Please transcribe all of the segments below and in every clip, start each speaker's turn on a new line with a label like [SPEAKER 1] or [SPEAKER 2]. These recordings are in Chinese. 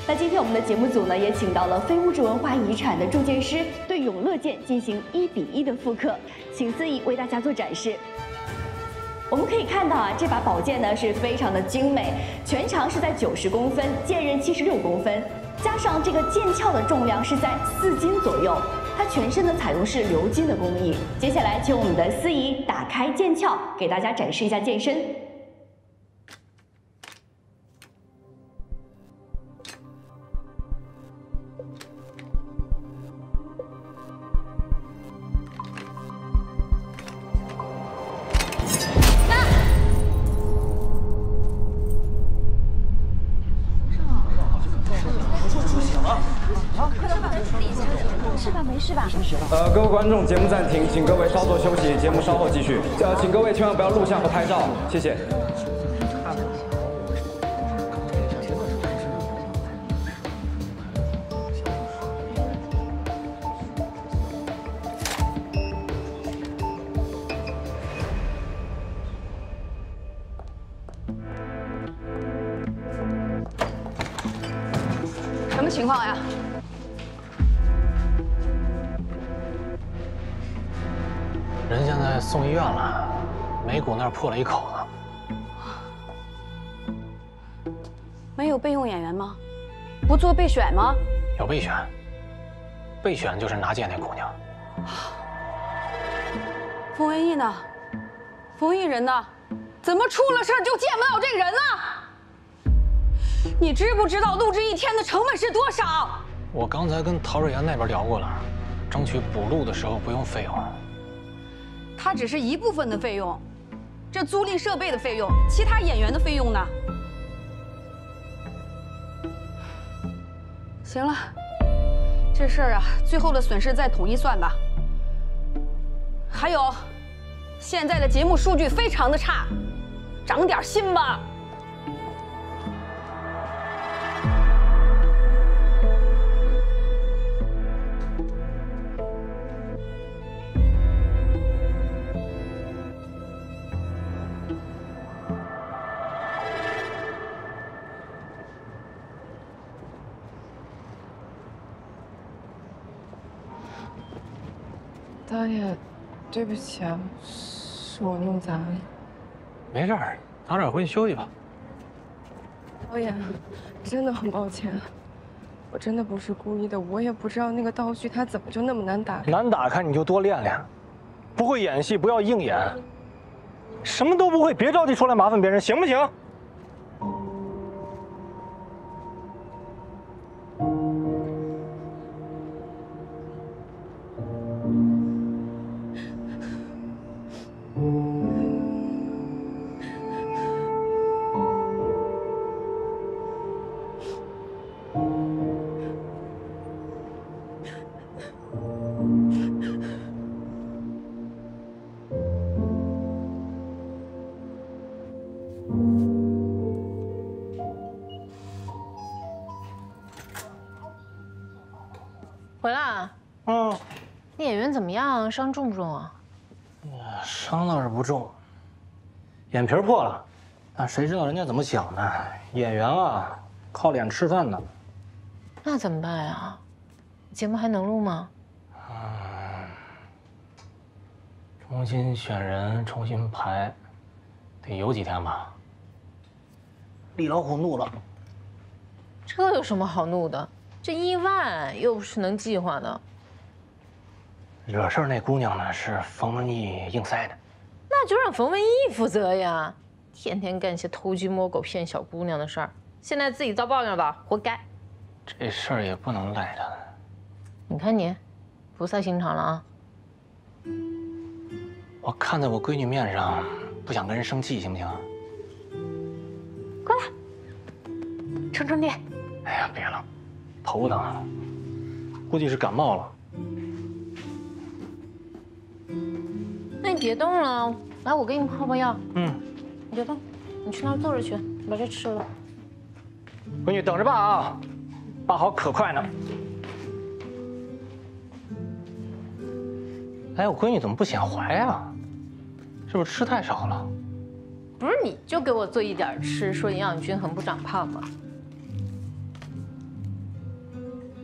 [SPEAKER 1] 那今天我们的节目组呢，也请到了非物质文化遗产的铸剑师，对永乐剑进行1:1的复刻，请司仪为大家做展示。我们可以看到啊，这把宝剑呢是非常的精美，全长是在90公分，剑刃76公分，加上这个剑鞘的重量是在4斤左右。它全身呢采用是鎏金的工艺。接下来，请我们的司仪打开剑鞘，给大家展示一下剑身。
[SPEAKER 2] 各位观众，节目暂停，请各位稍作休息，节目稍后继续。请各位千万不要录像和拍照，谢谢。
[SPEAKER 3] 什么情况呀？
[SPEAKER 4] 人现在送医院了，眉骨那儿破了一口子。
[SPEAKER 3] 没有备用演员吗？不做备选吗？
[SPEAKER 4] 有备选，备选就是拿剑那姑娘。
[SPEAKER 3] 冯文义呢？冯文义人呢？怎么出了事就见不到这人了？你知不知道录制1天的成本是多少？
[SPEAKER 4] 我刚才跟陶瑞妍那边聊过了，争取补录的时候不用费用。
[SPEAKER 3] 它只是一部分的费用，这租赁设备的费用，其他演员的费用呢？行了，这事儿啊，最后的损失再统一算吧。还有，现在的节目数据非常的差，长点心吧。
[SPEAKER 5] 导演，对不起啊，是我弄砸了。
[SPEAKER 4] 没事儿，早点回去休息吧。
[SPEAKER 5] 导演，真的很抱歉，我真的不是故意的，我也不知道那个道具它怎么就那么难打开。
[SPEAKER 4] 难打开你就多练练，不会演戏不要硬演，什么都不会别着急出来麻烦别人，行不行？
[SPEAKER 6] 回来啊？
[SPEAKER 4] 嗯。
[SPEAKER 6] 你演员怎么样？伤重不重啊？
[SPEAKER 4] 伤倒是不重，眼皮破了。那谁知道人家怎么想的？演员啊，靠脸吃饭的。
[SPEAKER 6] 那怎么办呀？节目还能录吗？
[SPEAKER 4] 重新选人，重新排，得有几天吧。李老虎怒了。
[SPEAKER 6] 这有什么好怒的？这1万又不是能计划的。
[SPEAKER 4] 惹事儿那姑娘呢，是冯文义硬塞的。
[SPEAKER 6] 那就让冯文义负责呀！天天干些偷鸡摸狗、骗小姑娘的事儿，现在自己遭报应了吧？活该！
[SPEAKER 4] 这事儿也不能赖他。
[SPEAKER 6] 你看你，不赛心肠了啊！
[SPEAKER 4] 我看在我闺女面上，不想跟人生气，行不行？
[SPEAKER 6] 过来，撑撑地。
[SPEAKER 4] 哎呀，别了，头疼，估计是感冒了。
[SPEAKER 6] 那你别动了，来，我给你泡泡药。
[SPEAKER 4] 嗯，
[SPEAKER 6] 你别动，你去那儿坐着去，把这吃了。
[SPEAKER 4] 闺女等着爸啊，爸好可快呢。哎，我闺女怎么不显怀啊？是不是吃太少了？
[SPEAKER 6] 不是你就给我做一点吃，说营养均衡不长胖吗？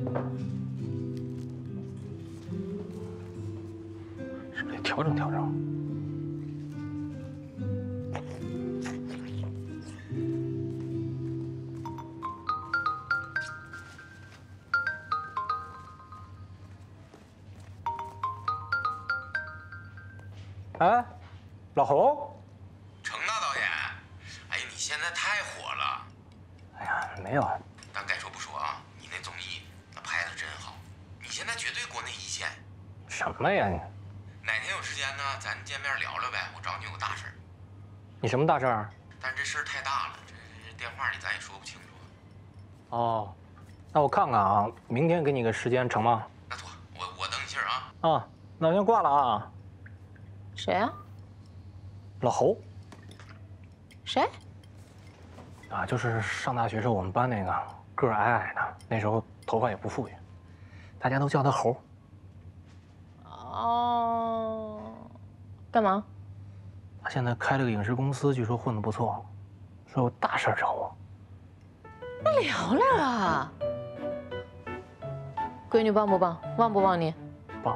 [SPEAKER 4] 是不是得调整调整？哎，老侯。
[SPEAKER 7] 程大导演，哎，你现在太火了。
[SPEAKER 4] 哎呀，没有。
[SPEAKER 7] 但该说不说啊，你那综艺那拍的真好，你现在绝对国内一线。
[SPEAKER 4] 什么呀你？
[SPEAKER 7] 哪天有时间呢，咱见面聊聊呗。我找你有个大事儿。
[SPEAKER 4] 你什么大事儿？
[SPEAKER 7] 但是这事儿太大了，这电话里咱也说不清楚。
[SPEAKER 4] 哦，那我看看啊，明天给你个时间成吗？
[SPEAKER 7] 那妥，我等你信儿啊。
[SPEAKER 4] 啊，那我先挂了啊。
[SPEAKER 6] 谁啊？
[SPEAKER 4] 老侯。
[SPEAKER 6] 谁？
[SPEAKER 4] 啊，就是上大学时候我们班那个个儿矮矮的，那时候头发也不富裕，大家都叫他猴。
[SPEAKER 6] 哦，干嘛？
[SPEAKER 4] 他现在开了个影视公司，据说混得不错，说有大事找我。
[SPEAKER 6] 那聊聊啊。闺女棒不棒？旺不旺你？
[SPEAKER 4] 棒。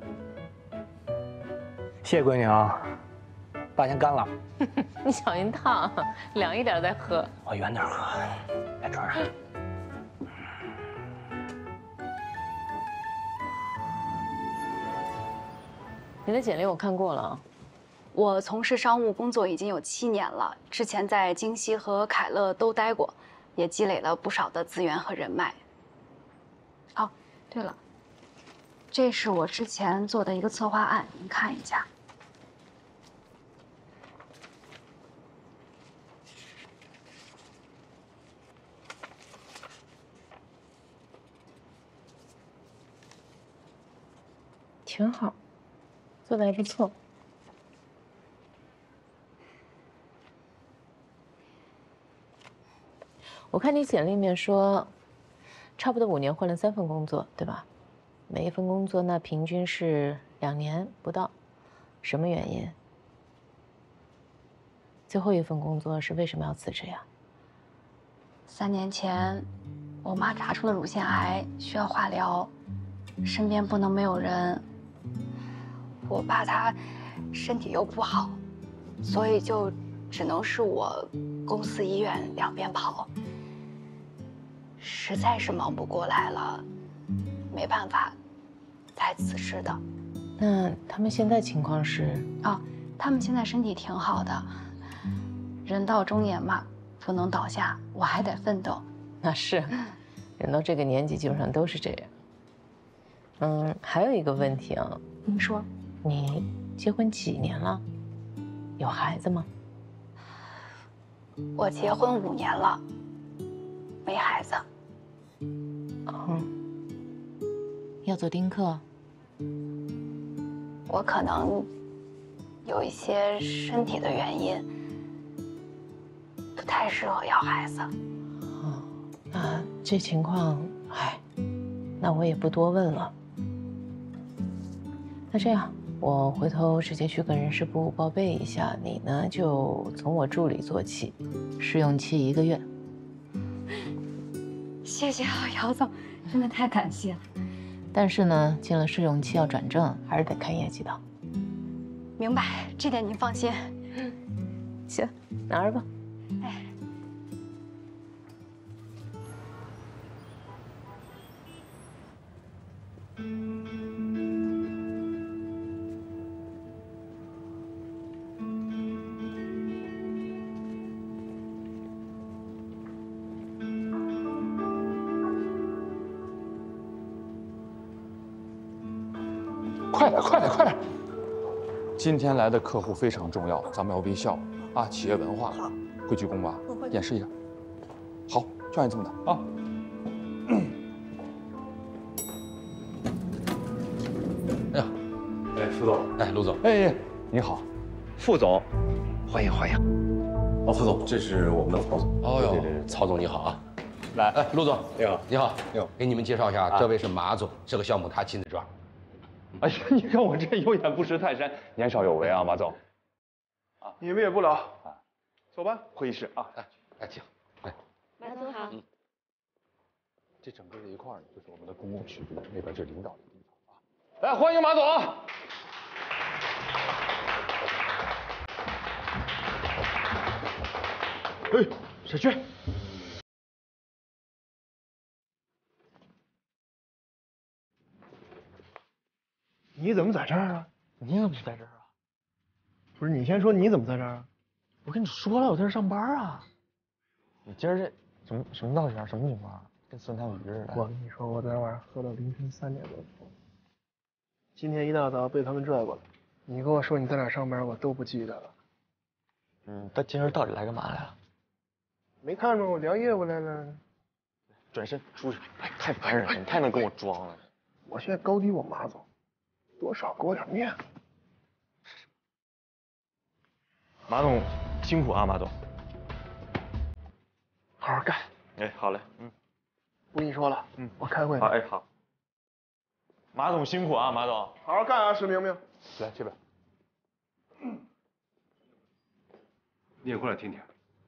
[SPEAKER 4] 谢谢闺女啊，爸先干了。
[SPEAKER 6] 你小心烫，凉一点再喝。
[SPEAKER 4] 我远点喝，来这儿。
[SPEAKER 6] 你的简历我看过了。
[SPEAKER 3] 我从事商务工作已经有7年了，之前在京西和凯乐都待过，也积累了不少的资源和人脉。哦，对了，这是我之前做的一个策划案，您看一下。
[SPEAKER 6] 挺好，做的还不错。我看你简历里面说，差不多5年换了3份工作，对吧？每一份工作那平均是2年不到，什么原因？最后一份工作是为什么要辞职呀
[SPEAKER 3] 3年前，我妈查出了乳腺癌，需要化疗，身边不能没有人。我爸他身体又不好，所以就只能是我公司医院2边跑，实在是忙不过来了，没办法才辞职的。
[SPEAKER 6] 那他们现在情况是？
[SPEAKER 3] 啊，他们现在身体挺好的，人到中年嘛，不能倒下，我还得奋斗。
[SPEAKER 6] 那是，人到这个年纪基本上都是这样。还有一个问题啊，
[SPEAKER 3] 您说。
[SPEAKER 6] 你结婚几年了？有孩子吗？
[SPEAKER 3] 我结婚5年了，没孩子。
[SPEAKER 6] 要做丁克？
[SPEAKER 3] 我可能有一些身体的原因，不太适合要孩子。
[SPEAKER 6] 那这情况，那我也不多问了。那这样。我回头直接去跟人事部报备一下，你呢就从我助理做起，试用期1个月。
[SPEAKER 3] 谢谢啊，姚总，真的太感谢了。
[SPEAKER 6] 但是呢，进了试用期要转正，还是得看业绩的。
[SPEAKER 3] 明白，这点您放心。
[SPEAKER 6] 行，拿着吧。
[SPEAKER 3] 哎。
[SPEAKER 8] 快点，快点，快点！今天来的客户非常重要，咱们要微笑啊，企业文化，会鞠躬吧？演示一下。好，就按你这么打啊。
[SPEAKER 9] 哎呀，
[SPEAKER 8] 哎，副总，
[SPEAKER 9] 哎，陆总，
[SPEAKER 8] 哎，你好，
[SPEAKER 9] 副总，欢迎欢迎。
[SPEAKER 10] 哦，副总，这是我们的曹总。
[SPEAKER 9] 哦哟，对，曹总你好啊。
[SPEAKER 8] 来，
[SPEAKER 9] 哎，陆总，
[SPEAKER 10] 你好，
[SPEAKER 9] 你好，
[SPEAKER 10] 你好，
[SPEAKER 9] 给你们介绍一下，这位是马总，这个项目他亲自抓。
[SPEAKER 8] 哎呀，你看我这有眼不识泰山，年少有为啊，马总。啊，你们也不老啊，走吧，会议室啊。
[SPEAKER 9] 哎，请。哎，
[SPEAKER 6] 马总好。
[SPEAKER 8] 这整个这一块呢，就是我们的公共区，那边是领导的地方啊。来，欢迎马总。哎，小薛，
[SPEAKER 11] 你怎么在这儿啊？
[SPEAKER 4] 你怎么在这儿啊？
[SPEAKER 11] 不是，你先说你怎么在这儿啊？
[SPEAKER 4] 我跟你说了，我在这上班啊。你今儿这什么造型？什么情况？跟孙探鱼似的。
[SPEAKER 11] 我跟你说，我昨天晚上喝到凌晨3点多钟，今天一大早被他们拽过来。你跟我说你在哪儿上班，我都不记得了。
[SPEAKER 4] 他今儿到底来干嘛来了？
[SPEAKER 11] 没看着我聊业务来了。
[SPEAKER 4] 转身出去，太烦人了！你太能跟我装了。
[SPEAKER 11] 我现在高低我马总，多少给我点面子。
[SPEAKER 4] 马总辛苦啊，马总。
[SPEAKER 11] 好好干。
[SPEAKER 4] 哎，好嘞，
[SPEAKER 11] 不跟你说了，我开会。
[SPEAKER 4] 好，哎好。马总辛苦啊，马总。
[SPEAKER 11] 好好干啊，石明明。
[SPEAKER 8] 来这边。
[SPEAKER 10] 你也过来听听。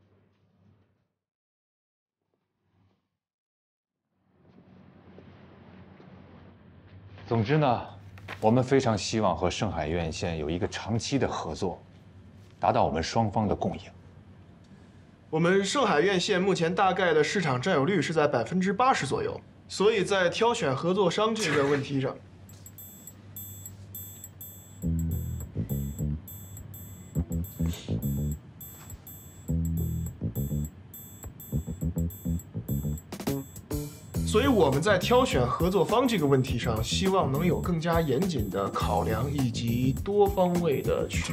[SPEAKER 8] 总之呢，我们非常希望和盛海院线有一个长期的合作，达到我们双方的共赢。
[SPEAKER 11] 我们盛海院线目前大概的市场占有率是在80%左右，所以在挑选合作商这个问题上，所以我们在挑选合作方这个问题上，希望能有更加严谨的考量以及多方位的去。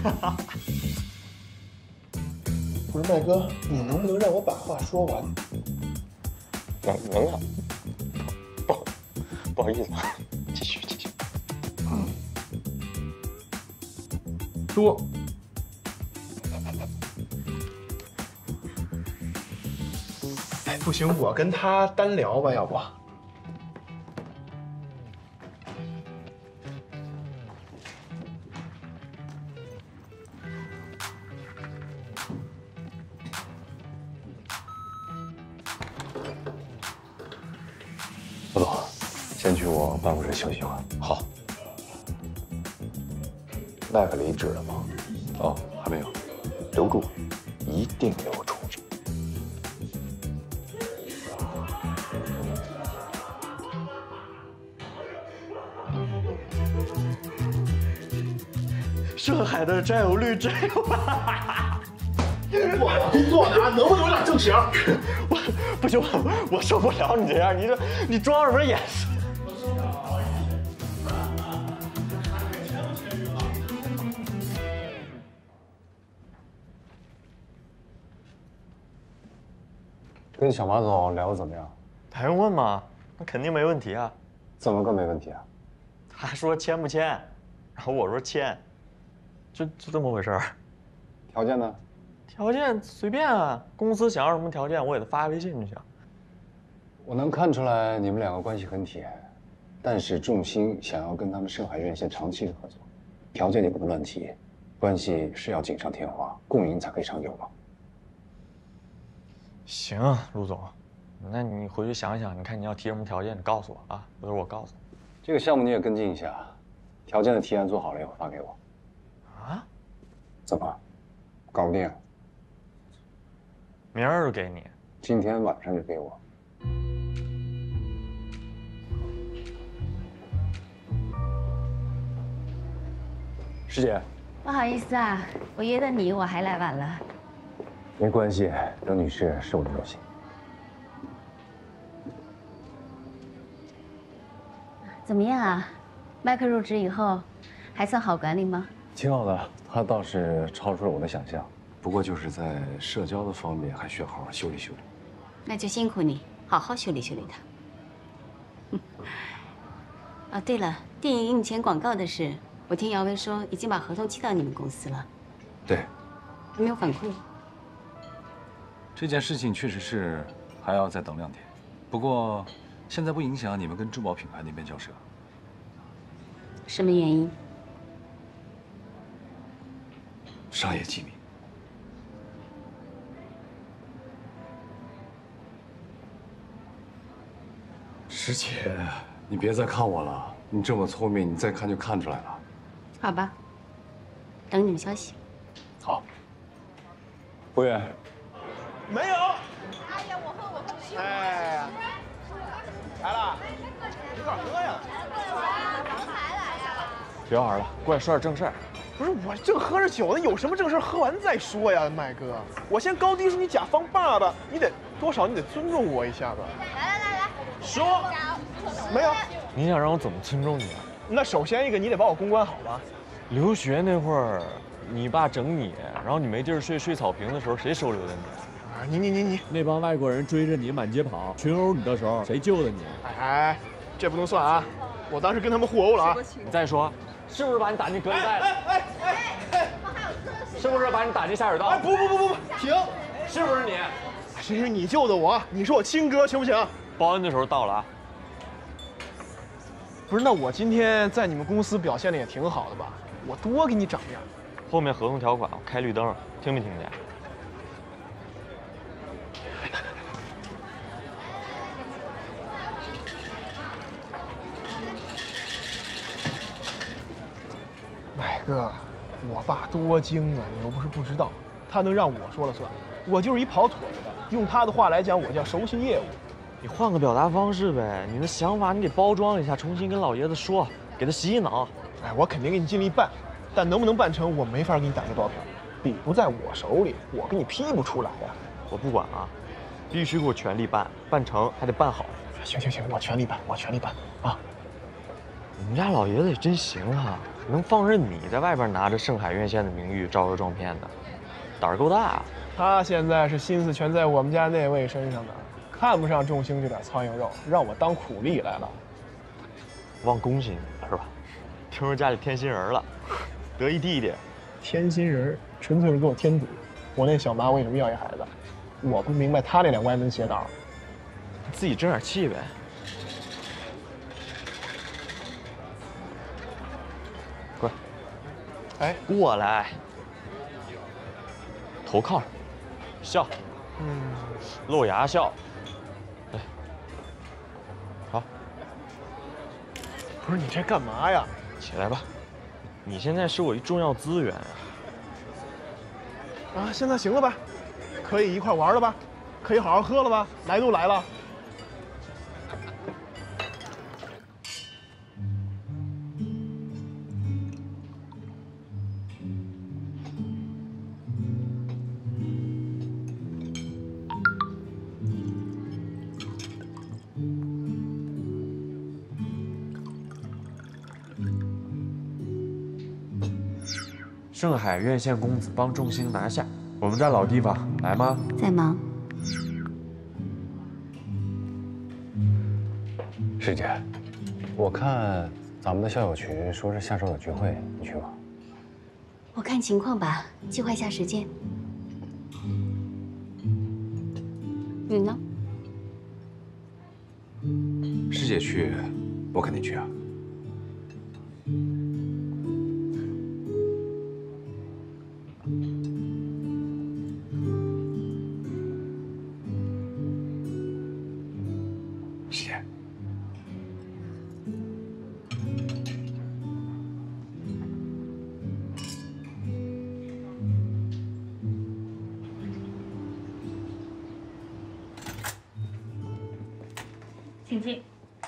[SPEAKER 11] 不是麦哥，你能不能让我把话说完？
[SPEAKER 4] 能啊，不好意思，继续。
[SPEAKER 11] 说。哎，不行，我跟他单聊吧，要不？
[SPEAKER 10] 副总，先去我办公室休息一会儿。
[SPEAKER 8] 好。
[SPEAKER 10] 麦克离职了吗？哦，还没有。留住，一定留住。
[SPEAKER 4] 盛海的占有率真有
[SPEAKER 11] 我还工作呢，能不能有点正形？
[SPEAKER 4] 不行，我受不了你这样，你装什么演戏？
[SPEAKER 10] 跟小马总聊得怎么样？
[SPEAKER 4] 还用问吗？那肯定没问题啊。
[SPEAKER 10] 怎么个没问题啊？
[SPEAKER 4] 他说签不签，然后我说签，就这么回事儿。
[SPEAKER 10] 条件呢？
[SPEAKER 4] 条件随便啊，公司想要什么条件，我给他发微信就行。
[SPEAKER 10] 我能看出来你们两个关系很铁，但是重心想要跟他们盛海院线长期的合作，条件你不能乱提，关系是要锦上添花，共赢才可以长久嘛。
[SPEAKER 4] 行，陆总，那你回去想想，你看你要提什么条件，你告诉我啊，回头我告诉你。
[SPEAKER 10] 这个项目你也跟进一下，条件的提案做好了以后发给我。
[SPEAKER 4] 啊？
[SPEAKER 10] 怎么？搞不定？
[SPEAKER 4] 明儿就给你。
[SPEAKER 10] 今天晚上就给我。师姐，
[SPEAKER 12] 不好意思啊，我约的你，我还来晚了。
[SPEAKER 10] 没关系，刘女士是我的荣幸。
[SPEAKER 12] 怎么样啊？麦克入职以后，还算好管理吗？
[SPEAKER 10] 挺好的，他倒是超出了我的想象，不过就是在社交的方面还需要好好修理修理。
[SPEAKER 12] 那就辛苦你，好好修理修理他。哦，对了，电影印钱广告的事，我听姚薇说已经把合同寄到你们公司了。
[SPEAKER 10] 对，
[SPEAKER 12] 还没有反馈。
[SPEAKER 10] 这件事情确实是还要再等2天，不过现在不影响你们跟珠宝品牌那边交涉。
[SPEAKER 12] 什么原因？
[SPEAKER 10] 商业机密。 师姐，你别再看我了，你这么聪明，你再看就看出来了。
[SPEAKER 12] 好吧，等你们消息。
[SPEAKER 10] 好。服务员。
[SPEAKER 11] 没有。哎呀，我喝。哎呀，来了，你快喝呀！
[SPEAKER 8] 别玩了，过来说点正事儿。
[SPEAKER 11] 不是我正喝着酒呢，有什么正事喝完再说呀，麦哥。我先高低说你甲方爸爸，你得多少你得尊重我一下吧。
[SPEAKER 13] 来，
[SPEAKER 11] 说。没有。
[SPEAKER 8] 你想让我怎么尊重你啊？
[SPEAKER 11] 那首先一个，你得把我公关好吧。
[SPEAKER 8] 留学那会儿，你爸整你，然后你没地儿睡，睡草坪的时候，谁收留的你？
[SPEAKER 11] 啊，你，
[SPEAKER 14] 那帮外国人追着你满街跑，群殴你的时候，谁救的你？
[SPEAKER 11] 哎，这不能算啊，我当时跟他们互殴了啊。
[SPEAKER 8] 你再说，是不是把你打进隔离带了？是不是把你打进下水道？
[SPEAKER 11] 哎，不，停！
[SPEAKER 8] 是不是你？
[SPEAKER 11] 是因为你救的我，你是我亲哥，行不行？
[SPEAKER 8] 报恩的时候到了啊。
[SPEAKER 11] 不是，那我今天在你们公司表现的也挺好的吧？我多给你长面。
[SPEAKER 8] 后面合同条款我开绿灯，听没听见？
[SPEAKER 11] 麦哥，我爸多精啊，你又不是不知道，他能让我说了算。我就是一跑腿的，用他的话来讲，我叫熟悉业务。
[SPEAKER 8] 你换个表达方式呗，你的想法你给包装一下，重新跟老爷子说，给他洗洗脑。
[SPEAKER 11] 哎，我肯定给你尽力办，但能不能办成，我没法给你打这包票。笔不在我手里，我给你批不出来呀。
[SPEAKER 8] 我不管啊，必须给我全力办，办成还得办好。
[SPEAKER 11] 行，我全力办啊！
[SPEAKER 8] 你们家老爷子也真行啊，能放任你在外边拿着盛海院线的名誉招摇撞骗的，胆儿够大啊。
[SPEAKER 11] 他现在是心思全在我们家那位身上呢，看不上众星这点苍蝇肉，让我当苦力来了。
[SPEAKER 8] 忘恭喜你了是吧？听说家里添新人了，得一弟弟。
[SPEAKER 11] 添新人纯粹是给我添堵。我那小妈为什么要一孩子？我不明白他那点歪门邪道。
[SPEAKER 8] 自己争点气呗。过来。
[SPEAKER 11] 哎，
[SPEAKER 8] 过来。头靠，笑。露牙笑。来。好。
[SPEAKER 11] 不是你这干嘛呀？
[SPEAKER 8] 起来吧，你现在是我一重要资源啊。
[SPEAKER 11] 啊，现在行了吧？可以一块玩了吧？可以好好喝了吧？来都来了。
[SPEAKER 14] 盛海院线公子帮众星拿下，我们在老地方，来吗？
[SPEAKER 12] 在忙。
[SPEAKER 10] 师姐，我看咱们的校友群说是下周有聚会，你去吗？
[SPEAKER 12] 我看情况吧，计划一下时间。你呢？
[SPEAKER 10] 师姐去，我肯定去啊。师姐。
[SPEAKER 1] 请进。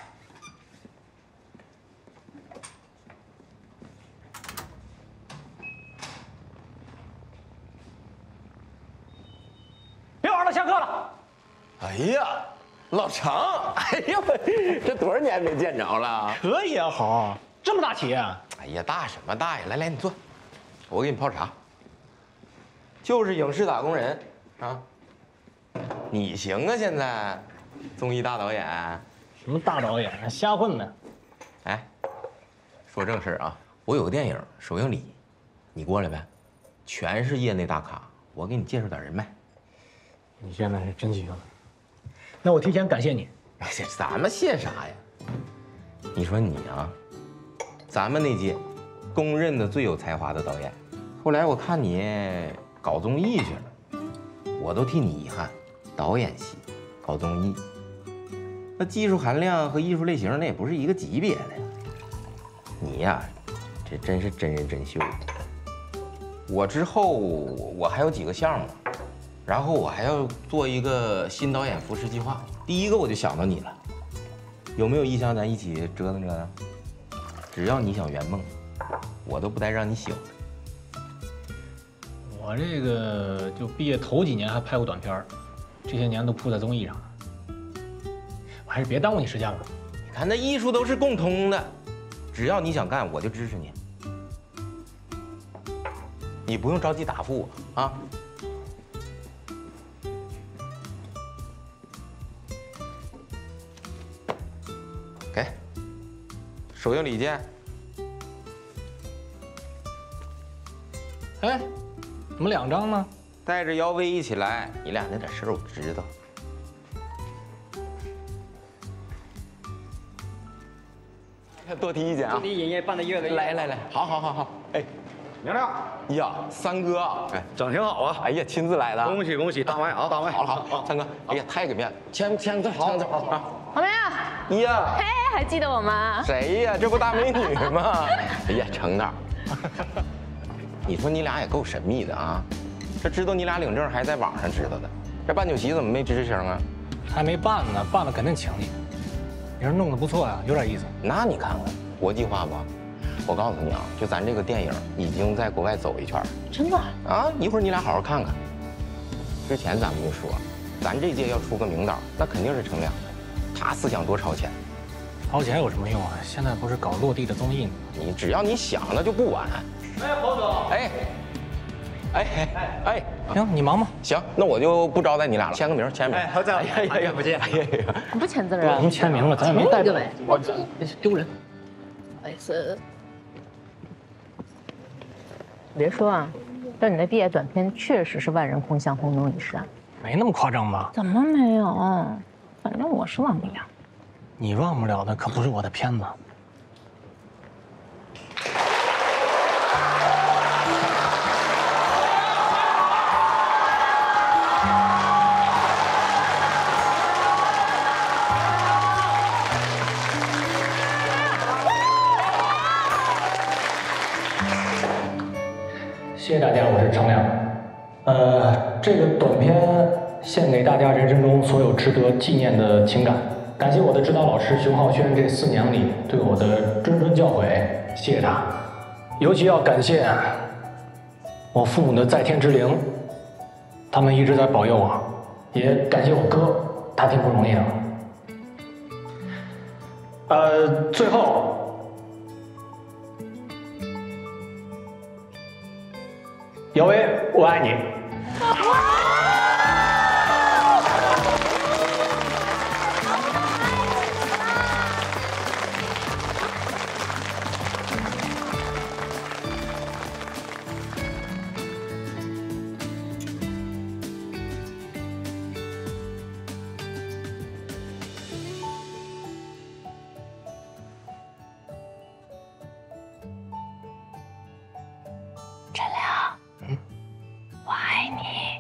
[SPEAKER 4] 别玩了，下课了。
[SPEAKER 9] 哎呀，老常，哎呀，这多少年没见着了？
[SPEAKER 4] 可以啊，好，这么大企业。
[SPEAKER 9] 哎呀，大什么大呀？来，你坐，我给你泡茶。就是影视打工人啊，你行啊，现在综艺大导演。
[SPEAKER 4] 什么大导演，瞎混呢？
[SPEAKER 9] 哎，说正事儿啊，我有个电影首映礼，你过来呗，全是业内大咖，我给你介绍点人脉。
[SPEAKER 4] 你现在是真行，那我提前感谢你。
[SPEAKER 9] 哎呀，咱们谢啥呀？你说你啊，咱们那届公认的最有才华的导演，后来我看你搞综艺去了，我都替你遗憾。导演系搞综艺， 那技术含量和艺术类型那也不是一个级别的呀。你呀，这真是真人真秀。我之后我还有几个项目，然后我还要做一个新导演扶持计划。第一个我就想到你了，有没有意向咱一起折腾折腾？只要你想圆梦，我都不带让你醒的。
[SPEAKER 4] 我这个就毕业头几年还拍过短片，这些年都扑在综艺上了。我还是别耽误你时间了。
[SPEAKER 9] 你看，那艺术都是共通的，只要你想干，我就支持你。你不用着急答复我啊。给，首映礼见。
[SPEAKER 4] 哎，怎么2张呢？
[SPEAKER 9] 带着姚薇一起来，你俩那点事儿我知道。多提意见啊！
[SPEAKER 2] 祝你影业办的越来越
[SPEAKER 9] 来，好，哎，
[SPEAKER 2] 娘娘
[SPEAKER 9] 呀，三哥，哎，
[SPEAKER 2] 整挺好啊！
[SPEAKER 9] 哎呀，亲自来的，
[SPEAKER 2] 恭喜，大卖啊，大卖！
[SPEAKER 9] 好，三哥，哎呀，太给面子，签个字，好啊！
[SPEAKER 6] 好没有？
[SPEAKER 9] 呀，
[SPEAKER 6] 嘿，还记得我吗？
[SPEAKER 9] 谁呀？这不大美女吗？哎呀，成道。你说你俩也够神秘的啊！这知道你俩领证还在网上知道的，这办酒席怎么没吱声啊？
[SPEAKER 4] 还没办呢，办了肯定请你。你说弄得不错呀，有点意思。
[SPEAKER 9] 那你看看，国际化不？我告诉你啊，就咱这个电影已经在国外走一圈。
[SPEAKER 6] 真的？
[SPEAKER 9] 啊，一会儿你俩好好看看。之前咱们就说，咱这届要出个名导，那肯定是程亮的，他思想多超前。
[SPEAKER 4] 超前有什么用啊？现在不是搞落地的综艺吗？
[SPEAKER 9] 你只要你想了就不晚。
[SPEAKER 2] 哎，侯总。
[SPEAKER 9] 哎，
[SPEAKER 4] 行，你忙吧。
[SPEAKER 9] 行，那我就不招待你俩了，签个名，签名。
[SPEAKER 2] 哎，好家伙，哎呀，不见。
[SPEAKER 6] 你不签字啊？
[SPEAKER 4] 我们签名了，咱也没带着。
[SPEAKER 6] 我丢人。不好意思。别说啊，但你的毕业短片确实是万人空巷，轰动一时啊。
[SPEAKER 4] 没那么夸张吧？
[SPEAKER 6] 怎么没有？反正我是忘不了。
[SPEAKER 4] 你忘不了的可不是我的片子。谢谢大家，我是程亮。这个短片献给大家人生中所有值得纪念的情感。感谢我的指导老师熊浩轩这4年里对我的谆谆教诲，谢谢他。尤其要感谢我父母的在天之灵，他们一直在保佑我。也感谢我哥，他挺不容易的。最后，姚薇，我爱你。
[SPEAKER 3] 陈亮，我爱你。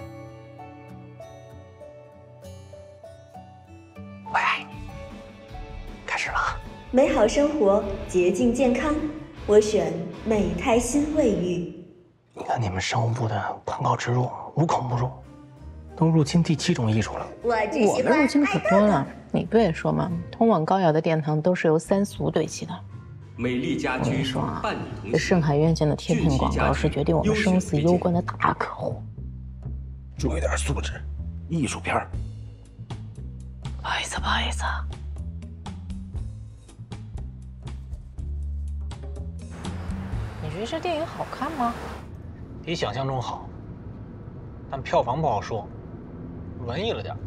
[SPEAKER 4] 我爱你。开始了。
[SPEAKER 13] 美好生活，洁净健康，我选美泰新卫浴。
[SPEAKER 4] 你看你们商务部的广告植入无孔不入，都入侵第7种艺术了。
[SPEAKER 13] 我
[SPEAKER 6] 们入侵可多了，你不也说吗？通往高雅的殿堂都是由3俗堆砌的。
[SPEAKER 15] 美丽家居，
[SPEAKER 6] 说啊，这盛海院线的贴片广告是决定我们生死攸关的大客户。
[SPEAKER 15] 注意点素质，艺术片儿。
[SPEAKER 6] 不好意思，不好意思。你觉得这电影好看吗？
[SPEAKER 4] 比想象中好，但票房不好说，文艺了点。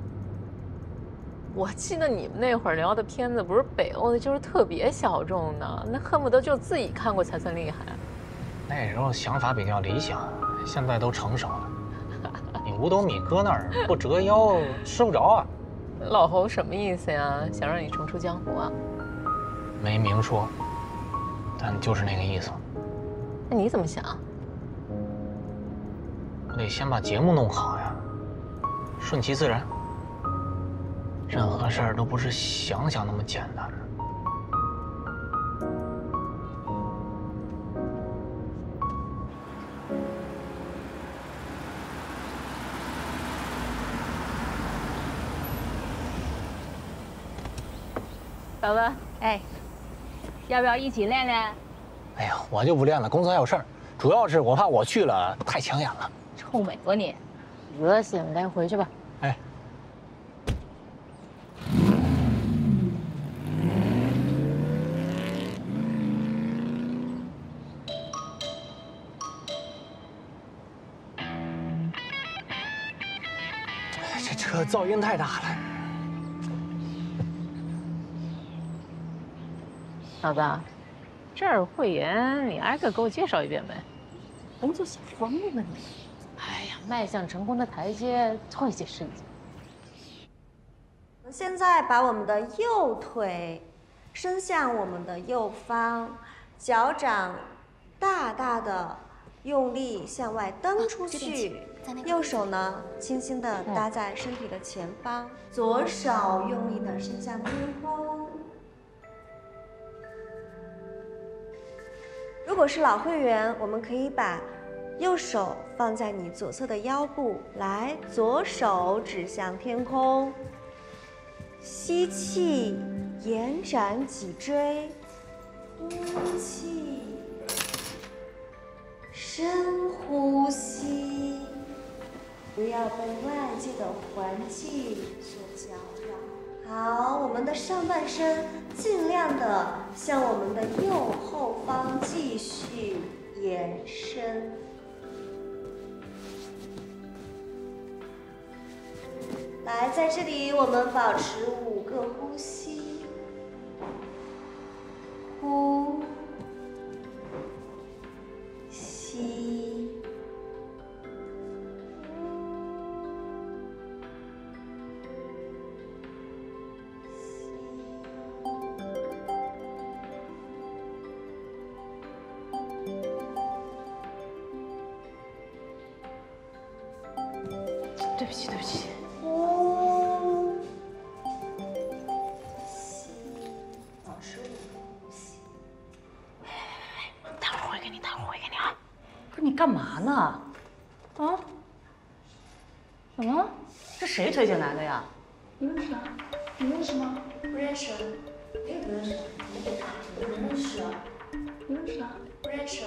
[SPEAKER 6] 我记得你们那会儿聊的片子不是北欧的，就是特别小众的，那恨不得就自己看过才算厉害。
[SPEAKER 4] 那时候想法比较理想，现在都成熟了。你五斗米搁那儿不折腰吃不着啊！
[SPEAKER 6] 老侯什么意思呀？想让你重出江湖啊？
[SPEAKER 4] 没明说，但就是那个意思。
[SPEAKER 6] 那你怎么想？
[SPEAKER 4] 我得先把节目弄好呀，顺其自然。 任何事儿都不是想想那么简单的。
[SPEAKER 16] 宝宝，哎，要不要一起练练？
[SPEAKER 4] 哎呀，我就不练了，公司还有事儿，主要是我怕我去了太抢眼了。
[SPEAKER 16] 臭美国你，
[SPEAKER 6] 恶心，赶紧回去吧。
[SPEAKER 4] 哎。这车噪音太大了。
[SPEAKER 6] 老子，这儿会员你挨个给我介绍一遍呗。
[SPEAKER 16] 工作想疯了你！
[SPEAKER 6] 哎呀，迈向成功的台阶多一些是一些。
[SPEAKER 13] 现在把我们的右腿伸向我们的右方，脚掌大大的用力向外蹬出去。右手呢，轻轻地搭在身体的前方，左手用力地伸向天空。如果是老会员，我们可以把右手放在你左侧的腰部，来，左手指向天空，吸气，延展脊椎，呼气，深呼吸，不要被外界的环境所搅扰。好，我们的上半身尽量的向我们的右后方继续延伸。来，在这里我们保持5个呼吸，呼，吸。
[SPEAKER 6] 对不起，对不起。
[SPEAKER 13] 呼，吸，保持5个呼吸。
[SPEAKER 6] 待会儿回给你，待会儿回给你啊。
[SPEAKER 16] 不是你干嘛呢？啊？怎么？这谁推进来的呀？
[SPEAKER 13] 你认识啊？你认识吗？不认识。我也不认识。我认识啊。你认识啊？不认识。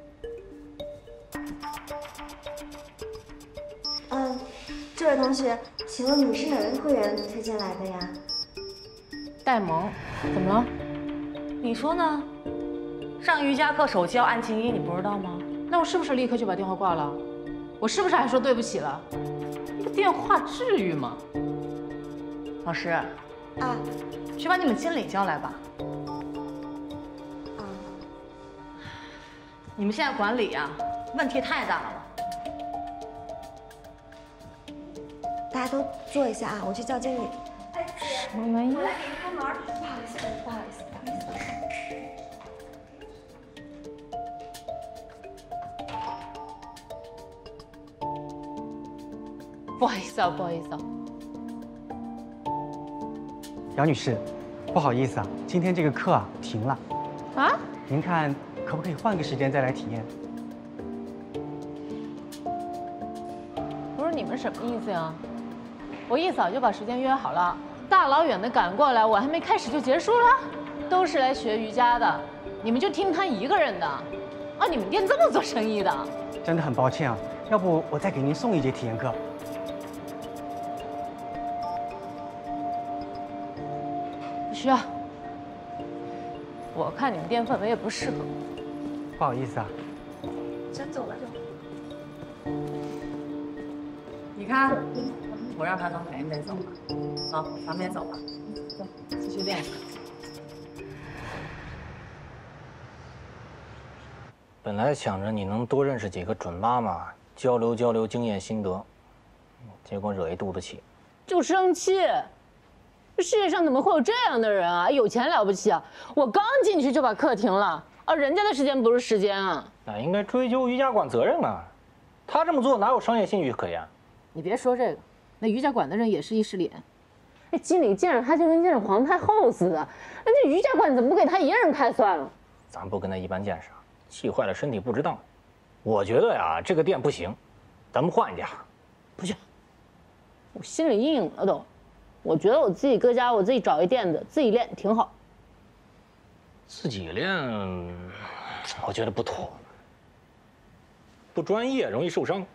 [SPEAKER 13] 这位同学，请问你是哪位会员推荐来的呀？
[SPEAKER 6] 戴萌，怎么了？
[SPEAKER 16] 你说呢？上瑜伽课手机要按静音，你不知道吗？
[SPEAKER 6] 那我是不是立刻就把电话挂了？我是不是还说对不起了？一个电话至于吗？
[SPEAKER 16] 老师，啊，去把你们经理叫来吧。你们现在管理啊，问题太大了。
[SPEAKER 13] 大家都坐一下啊，我去叫经理。哎，
[SPEAKER 6] 什么玩意？
[SPEAKER 13] 我来给你开门。不好意思，不好意思，不好意思。
[SPEAKER 6] 不好意思啊，不好意思啊。
[SPEAKER 17] 姚女士，不好意思啊，今天这个课啊停了。
[SPEAKER 6] 啊？
[SPEAKER 17] 您看可不可以换个时间再来体验？
[SPEAKER 6] 不是你们什么意思呀？我一早就把时间约好了，大老远的赶过来，我还没开始就结束了。都是来学瑜伽的，你们就听他一个人的？啊，你们店这么做生意的？
[SPEAKER 17] 真的很抱歉啊，要不我再给您送一节体验课。
[SPEAKER 6] 不需要，我看你们店氛围也不适合。
[SPEAKER 17] 不好意思啊。
[SPEAKER 13] 先走了。
[SPEAKER 16] 你看，我让他从前面走，走，旁边走吧，走，继续练。
[SPEAKER 4] 本来想着你能多认识几个准妈妈，交流交流经验心得，结果惹一肚子气。
[SPEAKER 6] 就生气！这世界上怎么会有这样的人啊？有钱了不起啊？我刚进去就把课停了啊！人家的时间不是时间啊！
[SPEAKER 4] 那应该追究瑜伽馆责任啊！他这么做哪有商业信誉可言？
[SPEAKER 6] 你别说这个，那瑜伽馆的人也是一时脸。 这经理见着他就跟见着皇太后似的。那这瑜伽馆怎么不给他一人开算了？
[SPEAKER 4] 咱不跟他一般见识，气坏了身体不值当。我觉得呀，这个店不行，咱们换一家。
[SPEAKER 6] 不去，我心里阴影了都。我觉得我自己搁家，我自己找一垫子，自己练挺好。
[SPEAKER 4] 自己练，我觉得不妥，不专业，容易受伤。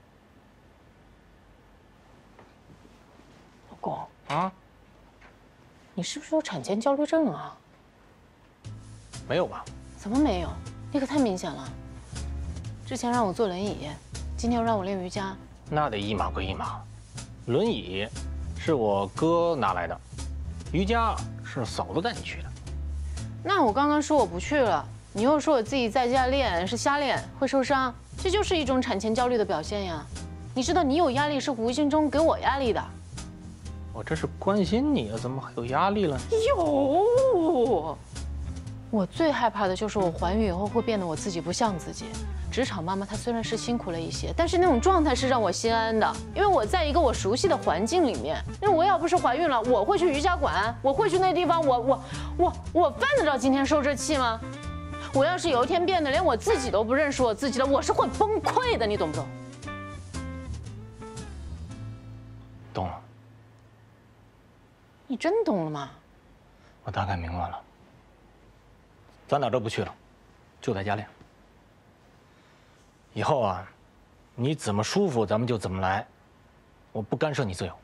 [SPEAKER 6] 老公
[SPEAKER 4] 啊，
[SPEAKER 6] 你是不是有产前焦虑症啊？
[SPEAKER 4] 没有吧？
[SPEAKER 6] 怎么没有？那可太明显了。之前让我坐轮椅，今天又让我练瑜伽。
[SPEAKER 4] 那得一码归一码，轮椅是我哥拿来的，瑜伽是嫂子带你去的。
[SPEAKER 6] 那我刚刚说我不去了，你又说我自己在家练是瞎练，会受伤，这就是一种产前焦虑的表现呀。你知道你有压力是无形中给我压力的。
[SPEAKER 4] 我这是关心你啊，怎么还有压力了？
[SPEAKER 6] 有。我最害怕的就是我怀孕以后会变得我自己不像自己。职场妈妈她虽然是辛苦了一些，但是那种状态是让我心安的，因为我在一个我熟悉的环境里面。因为我要不是怀孕了，我会去瑜伽馆，我会去那地方，我犯得着今天受这气吗？我要是有一天变得连我自己都不认识我自己了，我是会崩溃的，你懂不懂？
[SPEAKER 4] 懂了。
[SPEAKER 6] 你真懂了吗？
[SPEAKER 4] 我大概明白了。咱哪都不去了，就在家练。以后啊，你怎么舒服咱们就怎么来，我不干涉你自由。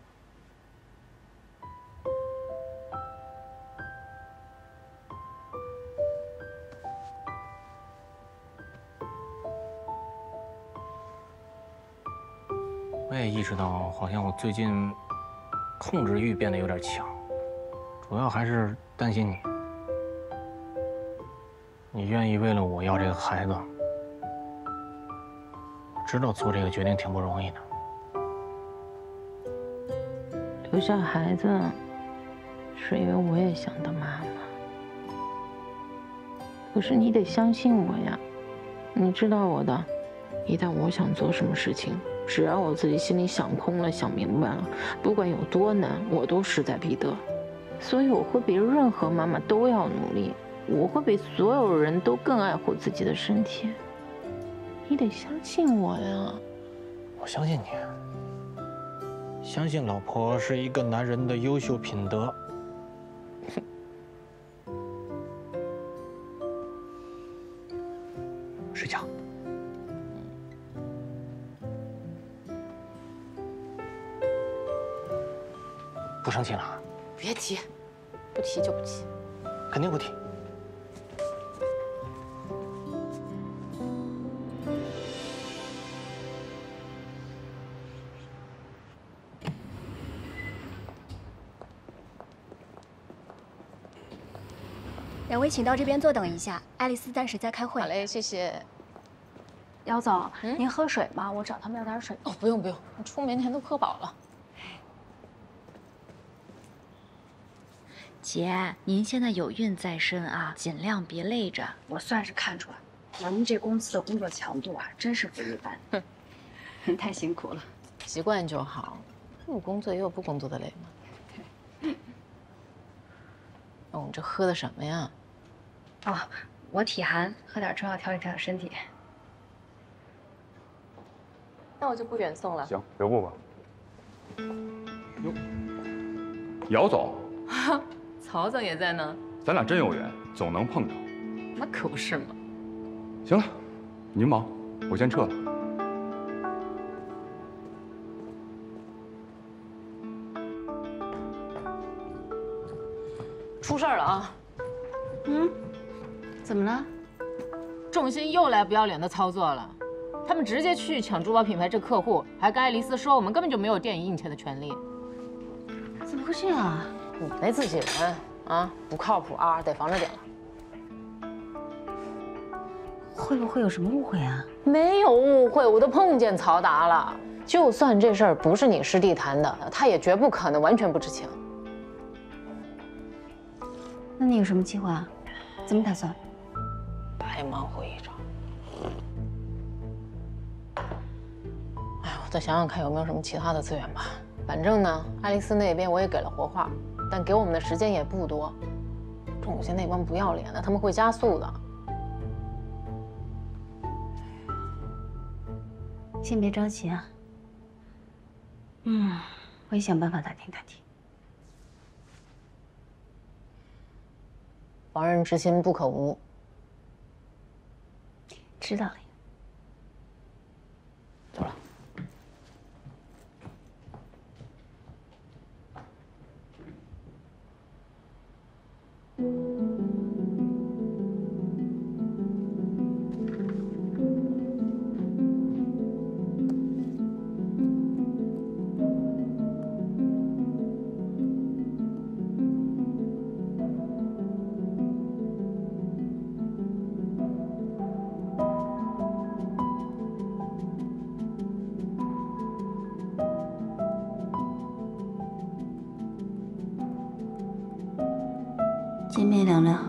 [SPEAKER 4] 我也意识到，好像我最近控制欲变得有点强，主要还是担心你。你愿意为了我要这个孩子，知道做这个决定挺不容易的。
[SPEAKER 6] 留下孩子，是因为我也想当妈妈。可是你得相信我呀，你知道我的。一旦我想做什么事情，只要我自己心里想通了、想明白了，不管有多难，我都势在必得。所以我会比任何妈妈都要努力。我会比所有人都更爱护自己的身体，你得相信我呀。
[SPEAKER 4] 我相信你，相信老婆是一个男人的优秀品德。睡觉。不生气了？
[SPEAKER 6] 别提，不提就不提，
[SPEAKER 4] 肯定不提。
[SPEAKER 3] 两位请到这边坐等一下，爱丽丝暂时在开会。
[SPEAKER 6] 好嘞，谢谢。
[SPEAKER 3] 姚总，您喝水吗？我找他们要点水。
[SPEAKER 6] 哦，不用不用，我出门前都喝饱了。
[SPEAKER 18] 姐，您现在有孕在身啊，尽量别累着。
[SPEAKER 3] 我算是看出来，咱们这公司的工作强度啊，真是不一般。您太辛苦了，
[SPEAKER 6] 习惯就好。有工作也有不工作的累嘛。那我们这喝的什么呀？
[SPEAKER 3] 哦，我体寒，喝点中药调理调理身体。
[SPEAKER 6] 那我就不远送了。
[SPEAKER 8] 行，留步吧。哟，姚总，
[SPEAKER 6] 曹总也在呢。
[SPEAKER 8] 咱俩真有缘，总能碰着。
[SPEAKER 6] 那可不是嘛。
[SPEAKER 8] 行了，您忙，我先撤了。
[SPEAKER 6] 出事儿了啊！
[SPEAKER 3] 怎么了？
[SPEAKER 6] 众星又来不要脸的操作了，他们直接去抢珠宝品牌这客户，还跟爱丽丝说我们根本就没有电影印钱的权利。
[SPEAKER 3] 怎么会这样啊？
[SPEAKER 6] 你那自己人啊，不靠谱啊，得防着点了。
[SPEAKER 3] 会不会有什么误会啊？
[SPEAKER 6] 没有误会，我都碰见曹达了。就算这事儿不是你师弟谈的，他也绝不可能完全不知情。
[SPEAKER 3] 那你有什么计划？怎么打算？
[SPEAKER 6] 白忙活一场。哎，我再想想看有没有什么其他的资源吧。 反正呢，爱丽丝那边我也给了活话，但给我们的时间也不多。仲心那帮不要脸的，他们会加速的。
[SPEAKER 12] 先别着急啊。我也想办法打听打听。
[SPEAKER 6] 防人之心不可无。
[SPEAKER 12] 知道了。
[SPEAKER 6] 走了。
[SPEAKER 12] 见面聊聊。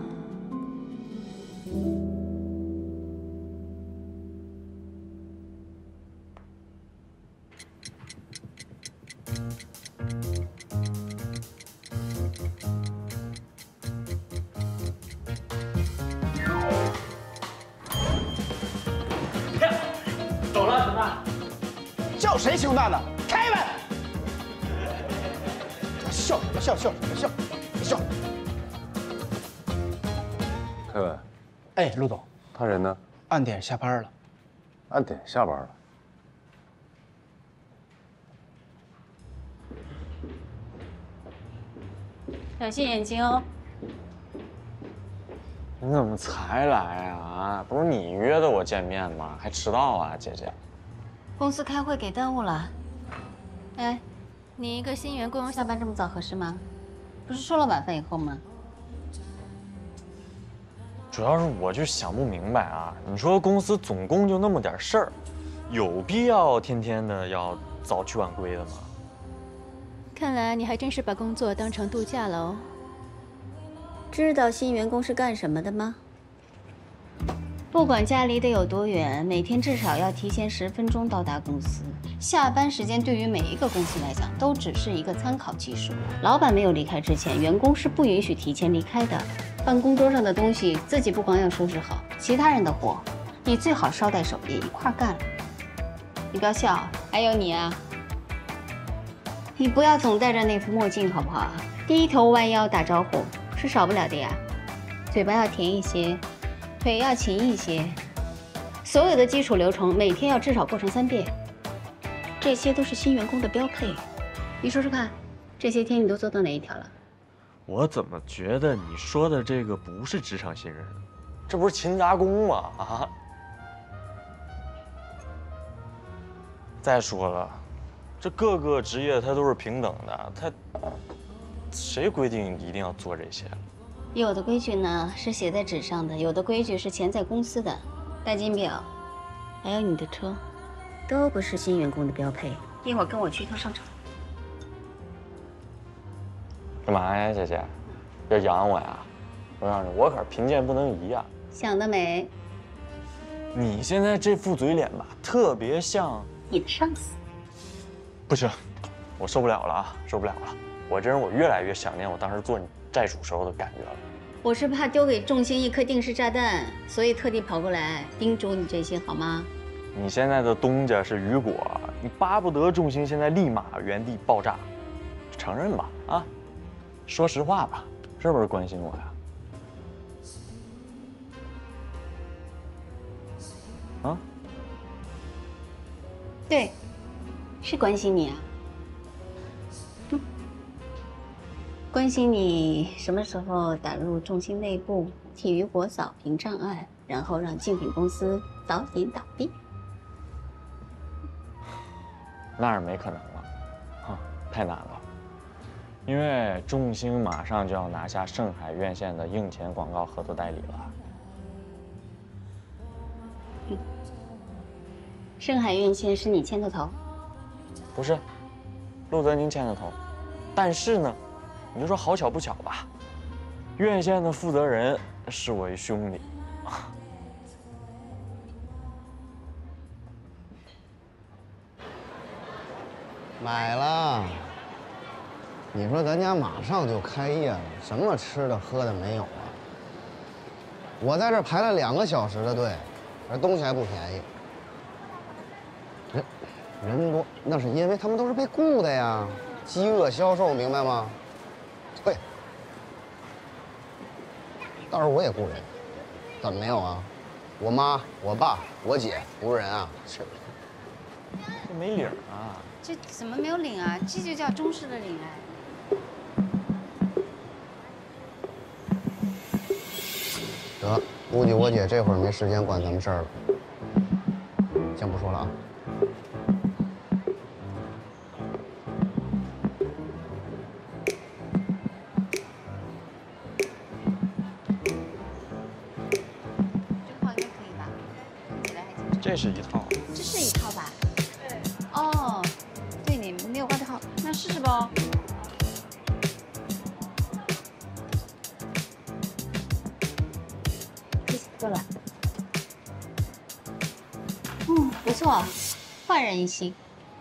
[SPEAKER 11] 走了，熊大。叫谁熊大呢？开门！笑什么笑？笑什么笑？笑！
[SPEAKER 10] 凯文，
[SPEAKER 11] 哎，陆总，
[SPEAKER 10] 他人呢？
[SPEAKER 11] 按点下班了。
[SPEAKER 10] 按点下班了。
[SPEAKER 12] 小心眼睛哦。
[SPEAKER 14] 你怎么才来啊？不是你约的我见面吗？还迟到啊，姐姐。
[SPEAKER 12] 公司开会给耽误了。哎，你一个新员工下班这么早合适吗？不是说了晚饭以后吗？
[SPEAKER 14] 主要是我就想不明白啊，你说公司总共就那么点事儿，有必要天天的要早去晚归的吗？
[SPEAKER 19] 看来你还真是把工作当成度假了哦。
[SPEAKER 12] 知道新员工是干什么的吗？不管家离得有多远，每天至少要提前10分钟到达公司。下班时间对于每一个公司来讲都只是一个参考基数。老板没有离开之前，员工是不允许提前离开的。办公桌上的东西自己不光要收拾好，其他人的活你最好捎带手也一块干了。你不要笑，还有你啊，你不要总戴着那副墨镜好不好？低头弯腰打招呼是少不了的呀。嘴巴要甜一些，腿要勤一些，所有的基础流程每天要至少过上3遍，这些都是新员工的标配。你说说看，这些天你都做到哪一条了？
[SPEAKER 14] 我怎么觉得你说的这个不是职场新人，这不是勤杂工吗？啊！再说了，这各个职业它都是平等的，谁规定一定要做这些？
[SPEAKER 12] 有的规矩呢是写在纸上的，有的规矩是钱在公司的。戴金表，还有你的车，都不是新员工的标配。一会儿跟我去一趟商场。
[SPEAKER 14] 干嘛呀，姐姐？要养我呀？我让你，我可是贫贱不能移呀。
[SPEAKER 12] 想得美。
[SPEAKER 14] 你现在这副嘴脸吧，特别像
[SPEAKER 12] 你的上司。
[SPEAKER 14] 不行，我受不了了啊，受不了了！我这人我越来越想念我当时做你债主时候的感觉了。
[SPEAKER 12] 我是怕丢给众星一颗定时炸弹，所以特地跑过来叮嘱你这些，好吗？
[SPEAKER 14] 你现在的东家是雨果，你巴不得众星现在立马原地爆炸，承认吧啊！说实话吧，是不是关心我呀？啊？
[SPEAKER 12] 对，是关心你啊。关心你什么时候打入众星内部，替雨果扫平障碍，然后让竞品公司早点倒闭。
[SPEAKER 14] 那是没可能了，啊，太难了。因为众星马上就要拿下盛海院线的映前广告合作代理了。
[SPEAKER 12] 盛海院线是你牵的头？
[SPEAKER 14] 不是，陆泽宁牵的头。但是呢，你就说好巧不巧吧，院线的负责人是我一兄弟。
[SPEAKER 20] 买了。你说咱家马上就开业了，什么吃的喝的没有啊？我在这排了2个小时的队，而东西还不便宜。人多，那是因为他们都是被雇的呀，饥饿销售，明白吗？对。到时候我也雇人，怎么没有啊？我妈、我爸、我姐不是人啊？是。
[SPEAKER 14] 这没领啊？
[SPEAKER 12] 这怎么没有领啊？这就叫中式的领哎。得，估计我姐这会儿没时间管咱们事儿了。先不说了啊。
[SPEAKER 14] 这是一套，
[SPEAKER 12] 这是一套吧？对。哦，对你没有外套，那试试吧。够了。不错，焕然一新。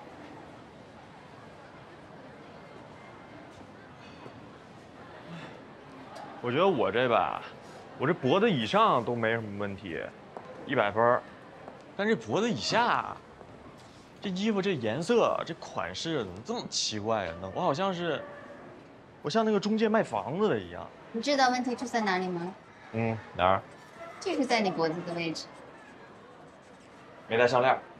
[SPEAKER 14] 我觉得我这吧，我这脖子以上都没什么问题，100分。但这脖子以下，这衣服这颜色这款式怎么这么奇怪啊？我好像是，我像那个中介卖房子的一样。
[SPEAKER 12] 你知道问题出在哪里吗？
[SPEAKER 14] 哪儿？
[SPEAKER 12] 就是在你脖子的位置。
[SPEAKER 14] 没戴项链。